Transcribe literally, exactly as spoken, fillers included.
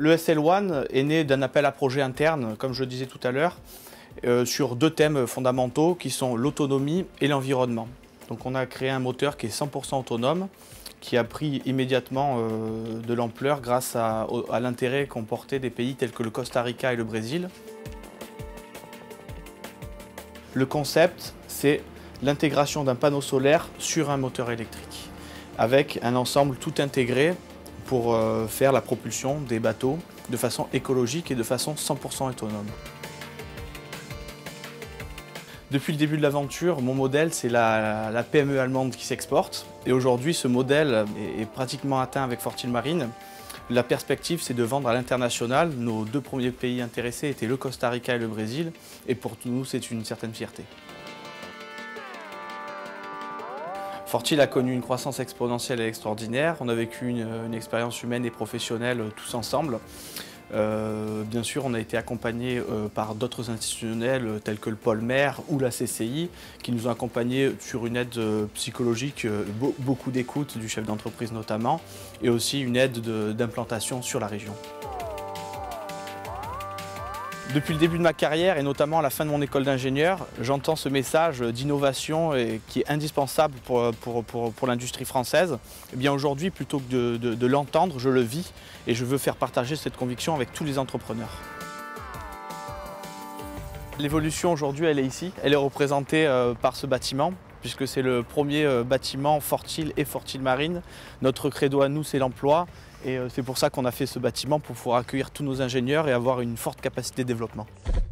Le S L One est né d'un appel à projet interne, comme je le disais tout à l'heure, euh, sur deux thèmes fondamentaux qui sont l'autonomie et l'environnement. Donc on a créé un moteur qui est cent pour cent autonome, qui a pris immédiatement euh, de l'ampleur grâce à, à l'intérêt qu'ont porté des pays tels que le Costa Rica et le Brésil. Le concept, c'est l'intégration d'un panneau solaire sur un moteur électrique, avec un ensemble tout intégré pour euh, faire la propulsion des bateaux de façon écologique et de façon cent pour cent autonome. Depuis le début de l'aventure, mon modèle, c'est la, la P M E allemande qui s'exporte. Et aujourd'hui, ce modèle est, est pratiquement atteint avec Fortil Marine. La perspective, c'est de vendre à l'international. Nos deux premiers pays intéressés étaient le Costa Rica et le Brésil. Et pour nous, c'est une certaine fierté. Fortil a connu une croissance exponentielle et extraordinaire. On a vécu une, une expérience humaine et professionnelle tous ensemble. Euh, bien sûr, on a été accompagné euh, par d'autres institutionnels euh, tels que le pôle maire ou la C C I qui nous ont accompagnés sur une aide euh, psychologique, euh, be beaucoup d'écoute du chef d'entreprise notamment, et aussi une aide d'implantation sur la région. Depuis le début de ma carrière et notamment à la fin de mon école d'ingénieur, j'entends ce message d'innovation qui est indispensable pour, pour, pour, pour l'industrie française. Et bien aujourd'hui, plutôt que de, de, de l'entendre, je le vis et je veux faire partager cette conviction avec tous les entrepreneurs. L'évolution aujourd'hui, elle est ici. Elle est représentée euh, par ce bâtiment, puisque c'est le premier euh, bâtiment Fortil et Fortil Marine. Notre credo à nous, c'est l'emploi. Et c'est pour ça qu'on a fait ce bâtiment, pour pouvoir accueillir tous nos ingénieurs et avoir une forte capacité de développement.